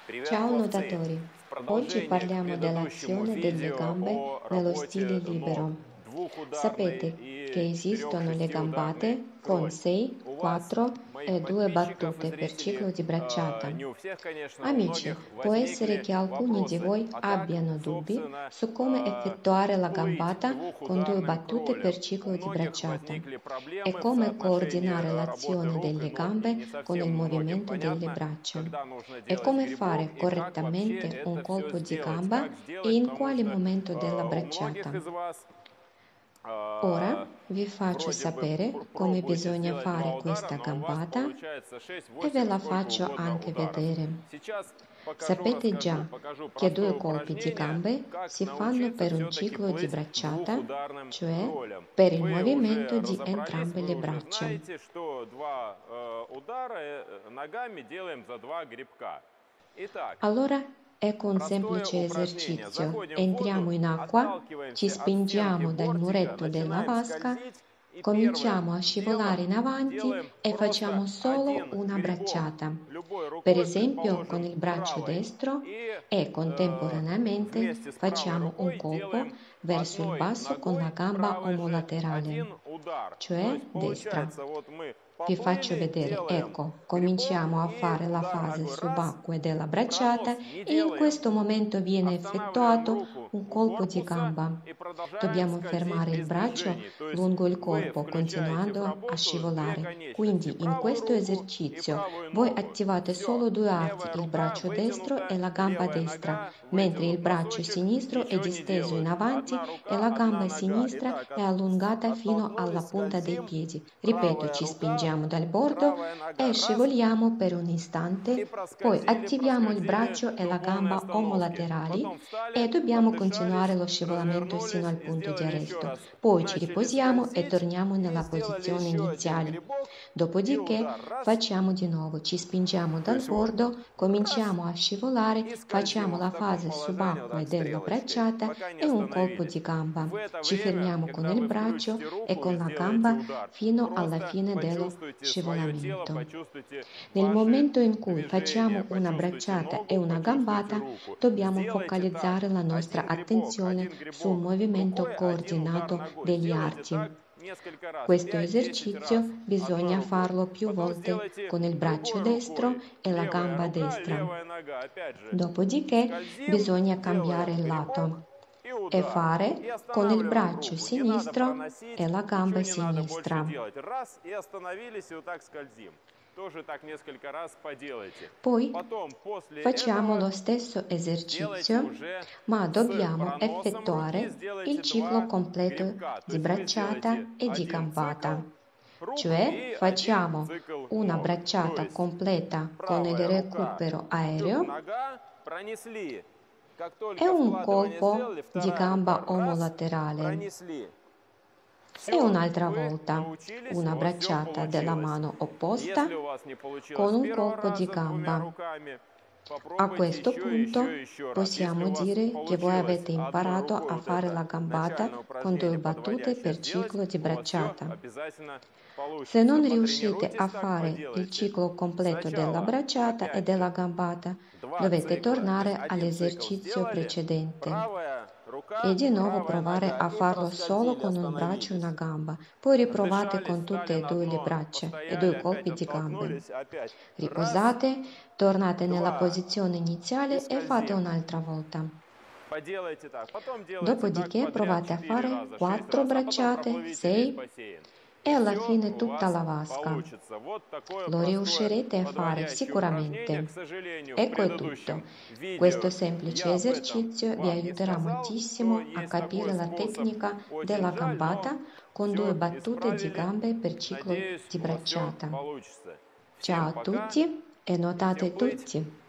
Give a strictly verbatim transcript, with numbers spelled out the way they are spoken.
Ciao nuotatori, oggi parliamo dell'azione delle gambe nello stile libero. Sapete che esistono le gambate con sei, quattro e due battute per ciclo di bracciata. Amici, può essere che alcuni di voi abbiano dubbi su come effettuare la gambata con due battute per ciclo di bracciata e come coordinare l'azione delle gambe con il movimento delle braccia e come fare correttamente un colpo di gamba e in quale momento della bracciata. Ora vi faccio sapere come bisogna fare questa gambata e ve la faccio anche vedere. Sapete già che due colpi di gambe si fanno per un ciclo di bracciata, cioè per il movimento di entrambe le braccia. Allora, ecco un semplice esercizio. Entriamo in acqua, ci spingiamo dal muretto della vasca, cominciamo a scivolare in avanti e facciamo solo una bracciata, per esempio con il braccio destro, e contemporaneamente facciamo un colpo verso il basso con la gamba omolaterale, cioè destra. Vi faccio vedere, ecco, cominciamo a fare la fase subacquea della bracciata e in questo momento viene effettuato un colpo di gamba. Dobbiamo fermare il braccio lungo il corpo continuando a scivolare. Quindi in questo esercizio voi attivate solo due arti, il braccio destro e la gamba destra, mentre il braccio sinistro è disteso in avanti e la gamba sinistra è allungata fino alla punta dei piedi. Ripeto, ci spingiamo dal bordo e scivoliamo per un istante, poi attiviamo il braccio e la gamba omolaterali e dobbiamo continuare lo scivolamento sino al punto di arresto. Poi ci riposiamo e torniamo nella posizione iniziale. Dopodiché facciamo di nuovo, ci spingiamo dal bordo, cominciamo a scivolare, facciamo la fase subacquea della bracciata e un colpo di gamba. Ci fermiamo con il braccio e con la gamba fino alla fine dello scivolamento. Nel momento in cui facciamo una bracciata e una gambata, dobbiamo focalizzare la nostra attenzione sul movimento coordinato degli arti. Questo esercizio bisogna farlo più volte con il braccio destro e la gamba destra. Dopodiché bisogna cambiare il lato e fare con il braccio sinistro e la gamba sinistra. Poi facciamo lo stesso esercizio, ma dobbiamo effettuare il ciclo completo di bracciata e di gambata. Cioè facciamo una bracciata completa con il recupero aereo e un colpo di gamba omolaterale. E un'altra volta una bracciata della mano opposta con un colpo di gamba. A questo punto possiamo dire che voi avete imparato a fare la gambata con due battute per ciclo di bracciata. Se non riuscite a fare il ciclo completo della bracciata e della gambata, dovete tornare all'esercizio precedente e di nuovo provare a farlo solo con un braccio e una gamba. Poi riprovate con tutte e due le braccia e due colpi di gambe. Riposate, tornate nella posizione iniziale e fate un'altra volta. Dopodiché provate a fare quattro bracciate, sei e alla fine tutta la vasca. Lo riuscirete a fare sicuramente. Ecco è tutto. Questo semplice esercizio vi aiuterà moltissimo a capire la tecnica della gambata con due battute di gambe per ciclo di bracciata. Ciao a tutti e nuotate tutti!